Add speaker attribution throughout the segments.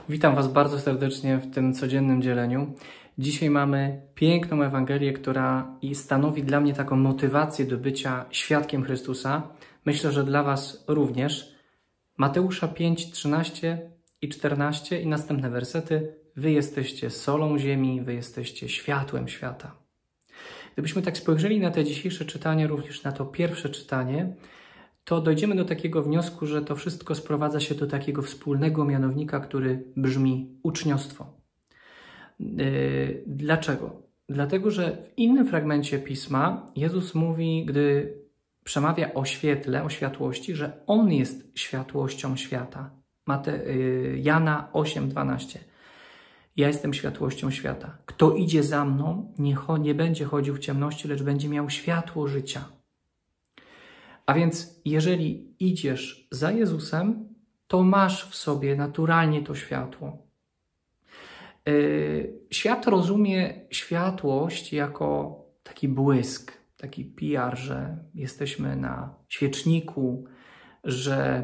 Speaker 1: Witam Was bardzo serdecznie w tym codziennym dzieleniu. Dzisiaj mamy piękną Ewangelię, która stanowi dla mnie taką motywację do bycia świadkiem Chrystusa. Myślę, że dla Was również. Mateusza 5, 13 i 14 i następne wersety. Wy jesteście solą ziemi, wy jesteście światłem świata. Gdybyśmy tak spojrzeli na te dzisiejsze czytanie, również na to pierwsze czytanie, to dojdziemy do takiego wniosku, że to wszystko sprowadza się do takiego wspólnego mianownika, który brzmi uczniostwo. Dlaczego? Dlatego, że w innym fragmencie Pisma Jezus mówi, gdy przemawia o świetle, o światłości, że On jest światłością świata. Jana 8:12. Ja jestem światłością świata. Kto idzie za mną, nie będzie chodził w ciemności, lecz będzie miał światło życia. A więc jeżeli idziesz za Jezusem, to masz w sobie naturalnie to światło. Świat rozumie światłość jako taki błysk, taki PR, że jesteśmy na świeczniku, że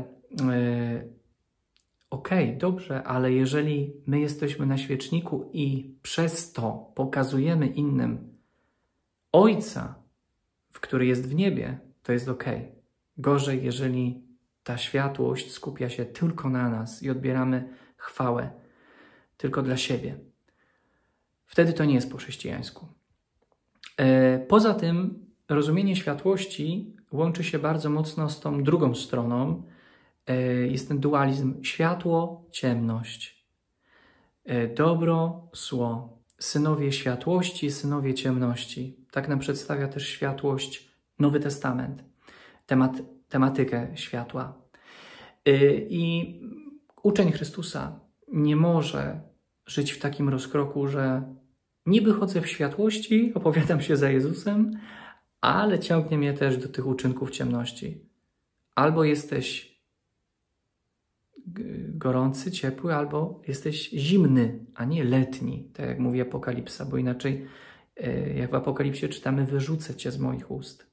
Speaker 1: okej, dobrze, ale jeżeli my jesteśmy na świeczniku i przez to pokazujemy innym Ojca, który jest w niebie, to jest okej. Gorzej, jeżeli ta światłość skupia się tylko na nas i odbieramy chwałę tylko dla siebie. Wtedy to nie jest po chrześcijańsku. Poza tym rozumienie światłości łączy się bardzo mocno z tą drugą stroną. Jest ten dualizm światło, ciemność, dobro, zło, synowie światłości, synowie ciemności. Tak nam przedstawia też światłość Nowy Testament. Tematykę światła. I uczeń Chrystusa nie może żyć w takim rozkroku, że niby chodzę w światłości, opowiadam się za Jezusem, ale ciągnie mnie też do tych uczynków ciemności. Albo jesteś gorący, ciepły, albo jesteś zimny, a nie letni, tak jak mówi Apokalipsa, bo inaczej jak w Apokalipsie czytamy, wyrzucę cię z moich ust.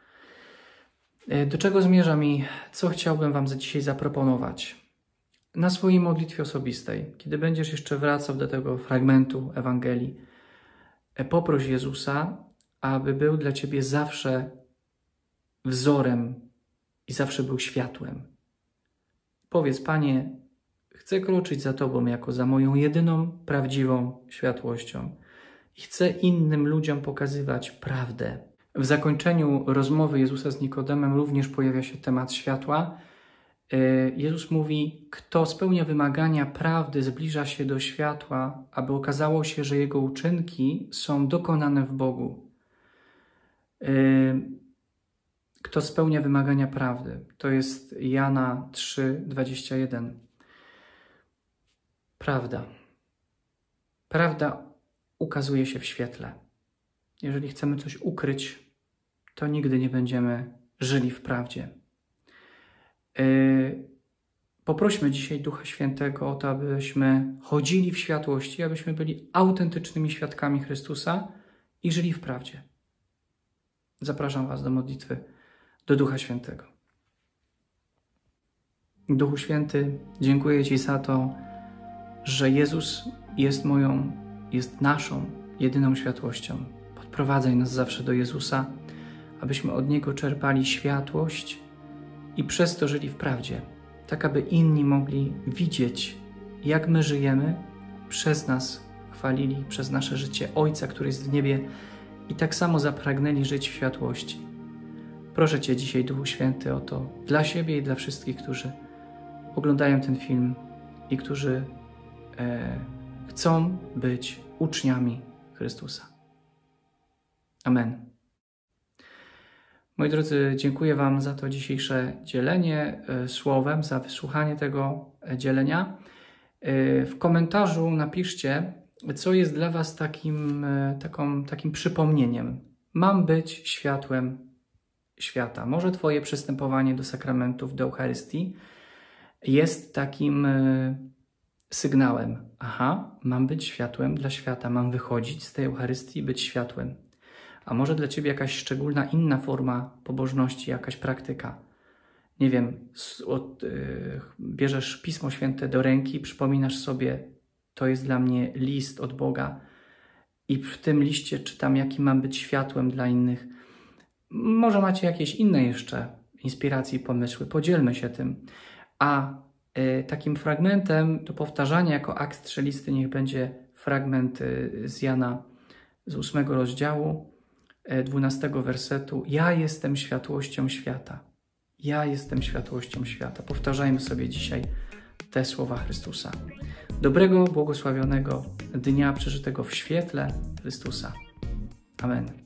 Speaker 1: Do czego zmierzam i co chciałbym Wam dzisiaj zaproponować? Na swojej modlitwie osobistej, kiedy będziesz jeszcze wracał do tego fragmentu Ewangelii, poproś Jezusa, aby był dla Ciebie zawsze wzorem i zawsze był światłem. Powiedz: Panie, chcę kroczyć za Tobą jako za moją jedyną prawdziwą światłością i chcę innym ludziom pokazywać prawdę. W zakończeniu rozmowy Jezusa z Nikodemem również pojawia się temat światła. Jezus mówi: kto spełnia wymagania prawdy, zbliża się do światła, aby okazało się, że jego uczynki są dokonane w Bogu. Kto spełnia wymagania prawdy. To jest Jana 3:21. Prawda. Prawda ukazuje się w świetle. Jeżeli chcemy coś ukryć, to nigdy nie będziemy żyli w prawdzie. Poprośmy dzisiaj Ducha Świętego o to, abyśmy chodzili w światłości, abyśmy byli autentycznymi świadkami Chrystusa i żyli w prawdzie. Zapraszam Was do modlitwy, do Ducha Świętego. Duchu Święty, dziękuję Ci za to, że Jezus jest naszą jedyną światłością. Podprowadzaj nas zawsze do Jezusa, abyśmy od Niego czerpali światłość i przez to żyli w prawdzie, tak aby inni mogli widzieć, jak my żyjemy, przez nas chwalili, przez nasze życie Ojca, który jest w niebie i tak samo zapragnęli żyć w światłości. Proszę Cię dzisiaj, Duchu Święty, o to dla siebie i dla wszystkich, którzy oglądają ten film i którzy chcą być uczniami Chrystusa. Amen. Moi drodzy, dziękuję Wam za to dzisiejsze dzielenie słowem, za wysłuchanie tego dzielenia. W komentarzu napiszcie, co jest dla Was takim przypomnieniem. Mam być światłem świata. Może Twoje przystępowanie do sakramentów, do Eucharystii jest takim sygnałem. Aha, mam być światłem dla świata, mam wychodzić z tej Eucharystii i być światłem. A może dla Ciebie jakaś szczególna inna forma pobożności, jakaś praktyka. nie wiem, bierzesz Pismo Święte do ręki, przypominasz sobie, to jest dla mnie list od Boga i w tym liście czytam, jakim mam być światłem dla innych. Może macie jakieś inne jeszcze inspiracje i pomysły, podzielmy się tym. A takim fragmentem do powtarzania jako akt strzelisty niech będzie fragment z Jana z 8 rozdziału, 12 wersetu. Ja jestem światłością świata. Ja jestem światłością świata. Powtarzajmy sobie dzisiaj te słowa Chrystusa. Dobrego, błogosławionego dnia przeżytego w świetle Chrystusa. Amen.